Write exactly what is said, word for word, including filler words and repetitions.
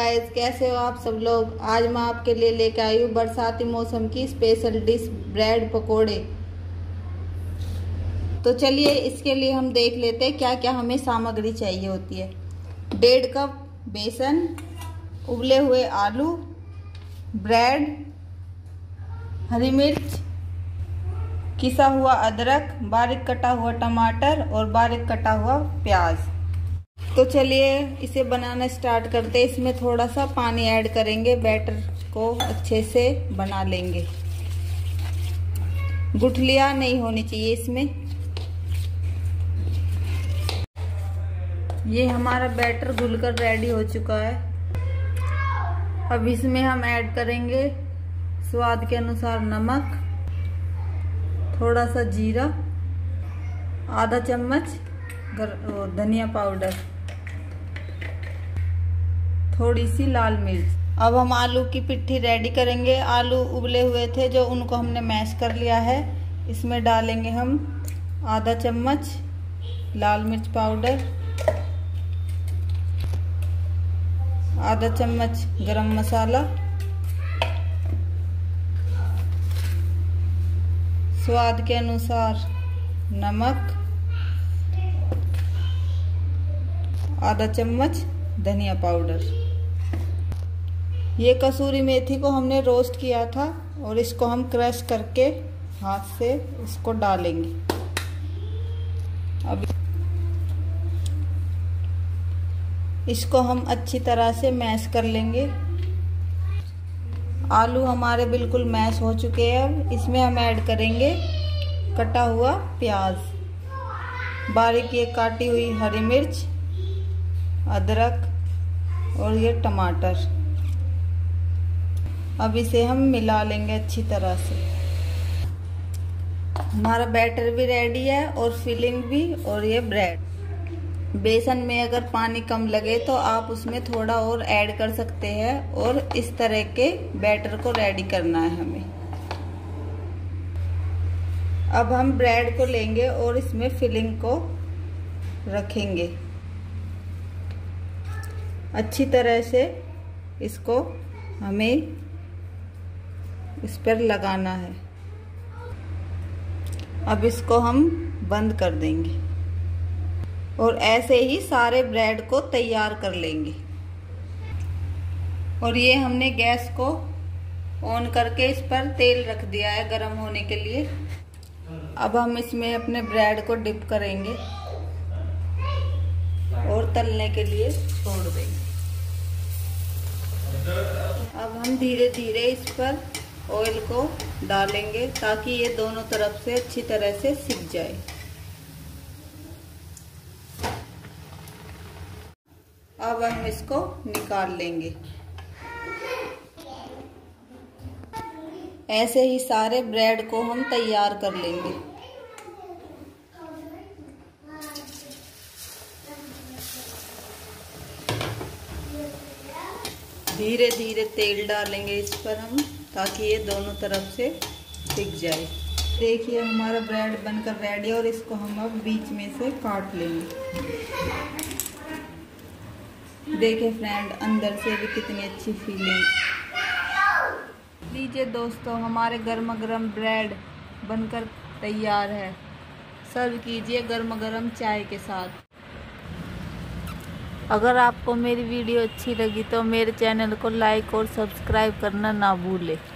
Guys, कैसे हो आप सब लोग। आज मैं आपके लिए लेकर आई हूँ बरसाती मौसम की स्पेशल डिश ब्रेड पकोड़े। तो चलिए इसके लिए हम देख लेते हैं क्या क्या हमें सामग्री चाहिए होती है। डेढ़ कप बेसन, उबले हुए आलू, ब्रेड, हरी मिर्च, किसा हुआ अदरक, बारीक कटा हुआ टमाटर और बारीक कटा हुआ प्याज। तो चलिए इसे बनाना स्टार्ट करते हैं। इसमें थोड़ा सा पानी ऐड करेंगे, बैटर को अच्छे से बना लेंगे। गुठलियां नहीं होनी चाहिए इसमें। ये हमारा बैटर घुलकर रेडी हो चुका है। अब इसमें हम ऐड करेंगे स्वाद के अनुसार नमक, थोड़ा सा जीरा, आधा चम्मच धनिया पाउडर, थोड़ी सी लाल मिर्च। अब हम आलू की पिट्ठी रेडी करेंगे। आलू उबले हुए थे जो, उनको हमने मैश कर लिया है। इसमें डालेंगे हम आधा चम्मच लाल मिर्च पाउडर, आधा चम्मच गरम मसाला, स्वाद के अनुसार नमक, आधा चम्मच धनिया पाउडर। ये कसूरी मेथी को हमने रोस्ट किया था और इसको हम क्रश करके हाथ से इसको डालेंगे। अब इसको हम अच्छी तरह से मैश कर लेंगे। आलू हमारे बिल्कुल मैश हो चुके हैं। अब इसमें हम ऐड करेंगे कटा हुआ प्याज, बारीक ये काटी हुई हरी मिर्च, अदरक और ये टमाटर। अब इसे हम मिला लेंगे अच्छी तरह से। हमारा बैटर भी रेडी है और फिलिंग भी, और ये ब्रेड। बेसन में अगर पानी कम लगे तो आप उसमें थोड़ा और ऐड कर सकते हैं और इस तरह के बैटर को रेडी करना है हमें। अब हम ब्रेड को लेंगे और इसमें फिलिंग को रखेंगे। अच्छी तरह से इसको हमें इस पर लगाना है। अब इसको हम बंद कर देंगे और ऐसे ही सारे ब्रेड को तैयार कर लेंगे। और ये हमने गैस को ऑन करके इस पर तेल रख दिया है गरम होने के लिए। अब हम इसमें अपने ब्रेड को डिप करेंगे और तलने के लिए छोड़ देंगे। अब हम धीरे धीरे इस पर ऑयल को डालेंगे ताकि ये दोनों तरफ से अच्छी तरह से सिक जाए। अब हम इसको निकाल लेंगे। ऐसे ही सारे ब्रेड को हम तैयार कर लेंगे। धीरे धीरे तेल डालेंगे इस पर हम, ताकि ये दोनों तरफ से सिक जाए। देखिए हमारा ब्रेड बनकर रेडी है और इसको हम अब बीच में से काट लेंगे। देखिए फ्रेंड, अंदर से भी कितनी अच्छी फीलिंग। लीजिए दोस्तों, हमारे गर्मा गर्म ब्रेड बनकर तैयार है। सर्व कीजिए गर्मा गर्म चाय के साथ। अगर आपको मेरी वीडियो अच्छी लगी तो मेरे चैनल को लाइक और सब्सक्राइब करना ना भूलें।